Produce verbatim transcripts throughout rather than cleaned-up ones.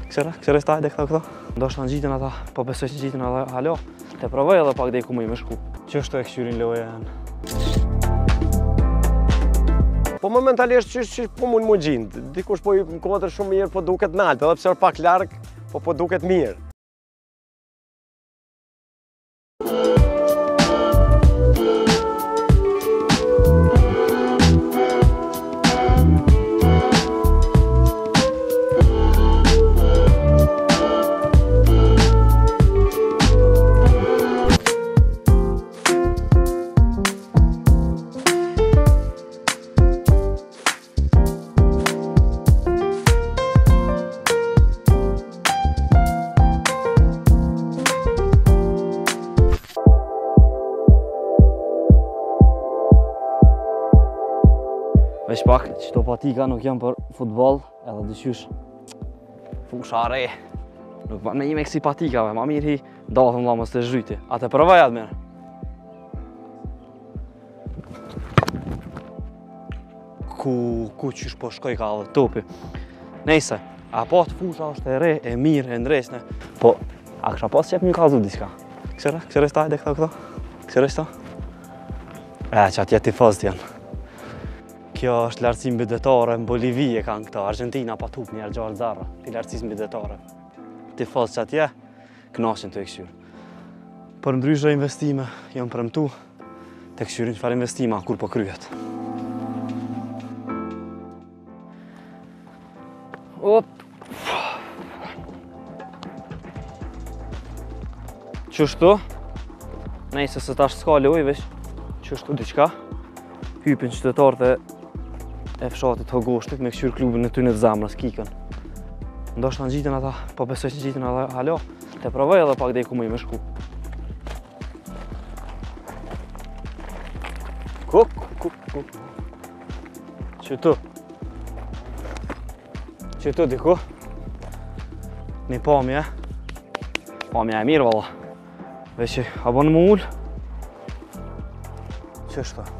Kësere, kësere staj dhe këta këta. Do shtë në gjitën ata, po besoj që gjitën ata halo. Te provoj edhe pak dhe ku më i me shku. Që është e këshyrin loja janë. Po momentalisht që që po mund më gjindë. Dikush po i më kodrë shumë mirë, po duket naltë, edhe pse pak largë, po po duket mirë. Veç pak, qëto patika nuk janë për futbol, edhe dyshysh fusha re. Nuk ma me një me kësi patikave, ma mirë hi dathëm la mës të zhryti. A të përvaj atë mërë. Ku, ku qysh po shkoj ka dhe topi. Nejse, a po të fusha është e re, e mirë, e ndresne. Po, a kësha pas qep një kalzu diska. Kësere, kësere staj dhe këta këta. Kësere staj. E, që atje tifozët janë. Kjo është lartësi mbydetare në Bolivie kanë këta. Argentina pa tup njerë gjallë zarra, pi lartësis mbydetare. Tifozë që atje, knashin të e këshyrë. Për ndryshe investime, jam premtu të këshyrin që farë investima kur po kryet. Op! Qështu? Nejse se tash s'ka loj veç. Qështu diqka? Hypin qytetarët e e fshatit Hogoshtit me këshyr klubin e tyne të zamrës, Kikën. Ndoshta në gjitën ata, po besoj që gjitën ata halo. Te provoj edhe pak dhe ku më i me shku. Ku, ku, ku. Qëtu. Qëtu diku. Një pamje. Pamje e mirë valla. Veqë, a bon më ullë? Qështu?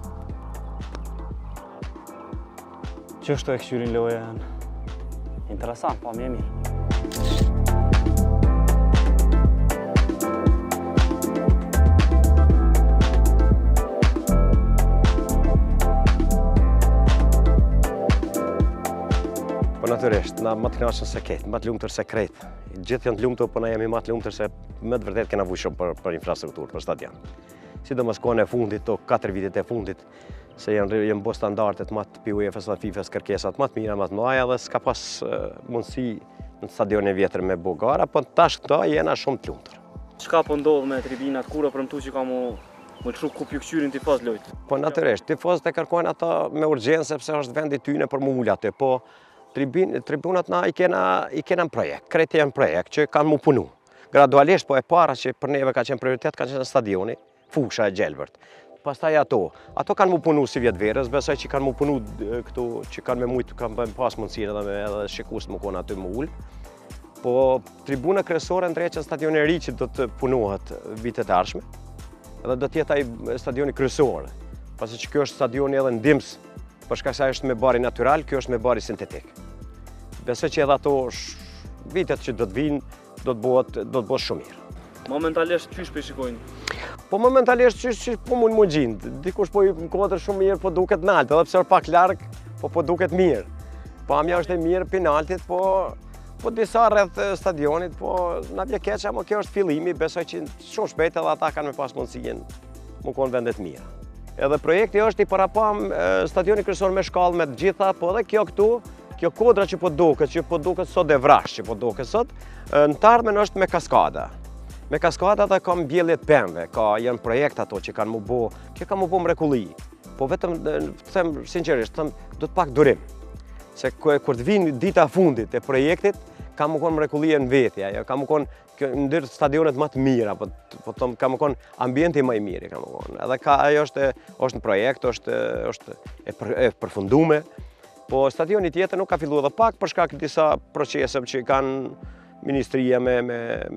Qështu e këshyrin loja janë? Interesant, pa mi e mirë. Po natyrisht, na më të knaqën se ketë, më të lumëtër se kretë. Gjithë janë të lumëtër, po na jemi më të lumëtër se më të vërtet kena vuj shumë për, për infrastrukturë, për stadion. Sidomos kohën e fundit, to katër vitet e fundit, se janë janë bo standardet më të P U E F-s dhe FIFA-s kërkesat më të mira, më të mëdha dhe s'ka pas uh, mundësi në stadionin e vjetër me bo gara, po tash këto jena shumë të lumtur. Çka po ndodh me tribinat kur premtu që ka mu më lëshu ku pju këshyrin tifoz lojt? Po natyrisht, tifozët e kërkojnë ata me urgjencë sepse është vendi tyne për mu ul aty, po tribun, tribunat na i kena i kena në projekt, krejt janë projekt që kanë mu punu. Gradualisht, po e para që për neve ka qenë prioritet ka qenë stadioni, fusha e Gjelbërt. Pastaj ato, ato kanë mu punu si vjetë verës, besoj që kanë mu punu këtu, që kanë me mujtë, kanë pas mundësine edhe me edhe shikus më kona aty më ullë. Po tribuna kryesore ndreqen stadioni ri që do të punohet vitet e ardhshme, edhe do tjetë ai stadioni kryesor, pasi që kjo është stadioni edhe ndims, për shkak se është me bari natural, kjo është me bari sintetik. Besoj që edhe ato vitet që do të vinë, do të bëhet, do të bëhet shumë mirë. Momentalisht qysh po i shikojnë? Po momentalisht që, që po mund më gjindë. Dikush po i më kodrë shumë mirë, po duket naltë, edhe pse pak largë, po po duket mirë. Pamja është e mirë penaltit, po, po disa rreth stadionit, po na vje keq, ama kjo është fillimi, besoj që shumë shpejt edhe ata kanë me pas mundësinë më konë vendet mirë. Edhe projekti është i parapam stadioni kryesor me shkallë me të gjitha, po edhe kjo këtu, kjo kodra që po duket, që po duket sot e vrash që po duket sot, në të ardhmen është me kaskada. Me kaskadat e kam bjellet pemve, ka janë projekt ato që kanë mu bo, kjo ka mu bo mrekulli. Po vetëm, them sinqerisht, them, do të pak durim. Se kur të vinë dita fundit e projektit, ka mu konë mrekulli në vetja, ka mu konë ndër stadionet më të mira, po, po thëm, ka mu konë ambienti më i mirë, ka mu konë. Edhe ka, ajo është, është në projekt, është, është e, për, e përfundume, po stadioni tjetër nuk ka fillu edhe pak për shkak disa procese që kanë ministria me, me, me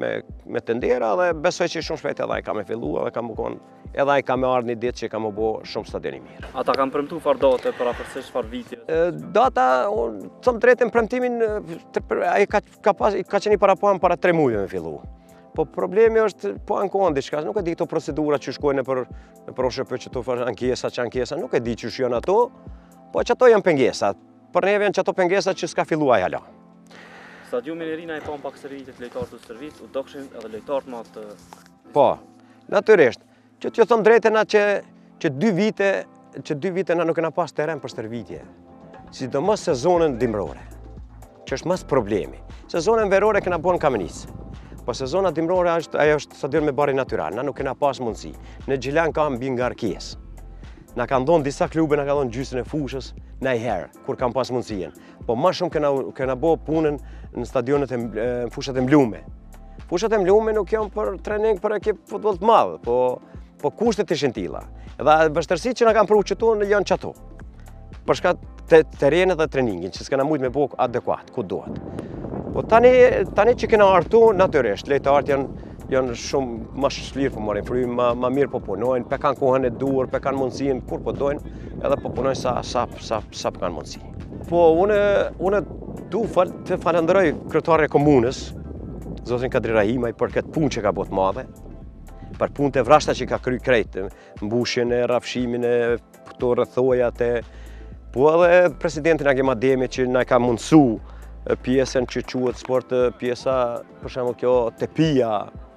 me të ndera dhe besoj që shumë shpejt edhe ai ka me fillu edhe ka më konë, edhe ai ka me ardhur një ditë që ka më bo shumë stadion i mirë. Ata kanë premtu farë date për afërsisht farë vitje? Data, thëmë drejtën premtimin, ai ka, ka, pas, ka qenë i para pohën para tre mujve me fillu. Po problemi është, po ankon diçka, nuk e di këto procedura që shkojnë për në për shëpë që to farë ankesa, që ankesa, nuk e di që janë ato, po që ato janë pengesa. Për neve janë që ato pengesa që s'ka fillu ai hala. Stadiumin e Rina i pa në pak servitet lojtarë të servit, u dokshin edhe lojtarët ma të... Po, natyrisht, që t'ju thëmë drejtën që, që dy vite, që dy vite na nuk e na pas teren për stërvitje. Sidomos sezonën dimrore, që është mas problemi. Sezonën verore këna bon Kamenicë, po sezona dimrore është, ajo është stadion me bari natyral, na nuk e na pas mundësi. Në Gjilan ka mbi ngarkesë. Na kanë dhonë disa klube, na kanë dhonë gjysën e fushës, na i herë, kur kam pas mundësien. Po ma shumë kena, kena bo punën në stadionet e në fushat e mblume. Fushat e mblume nuk janë për trening për ekip futboll të madh, po, po kushtet ishin tilla. Edhe vështërsitë që na kanë pru qëtu janë qato. Për shkak të terrenit dhe treningin, që s'kena mujt me bo adekuat, ku duhet. Po tani, tani që kena artu, natyrisht, lejtarët janë janë shumë më shlirë po marrin frymë, ma, ma mirë po punojnë, pe kanë kohën e duhur, pe kanë mundësinë kur po dojnë, edhe po punojnë sa sa sa sa kanë mundësi. Po unë unë du fal të falenderoj kryetarin e komunës, zotin Kadri Rahimaj për këtë punë që ka bërë të madhe, për punët e vrashta që ka kry krejt, mbushjen e rafshimin e këto rrethojat e po edhe presidentin Agim Ademi që na ka mundësu pjesën që quhet sport, pjesa për shembull kjo tepia,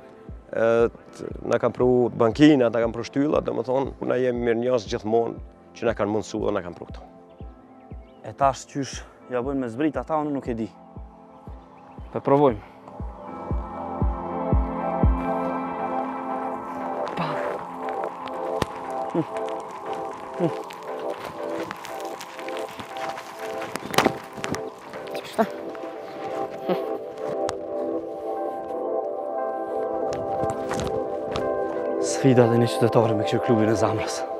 na kanë pru bankina, na kanë pru shtylla, domethënë na jemi mirënjohës gjithmonë që na kanë mundësu dhe na kanë pru këto. E tash qysh ja bëjnë me zbrit ata, unë nuk e di. Po provojmë. Pa. Hm. Hm. Sfida dhe një qytetari me këshirë klubin e Zamrës.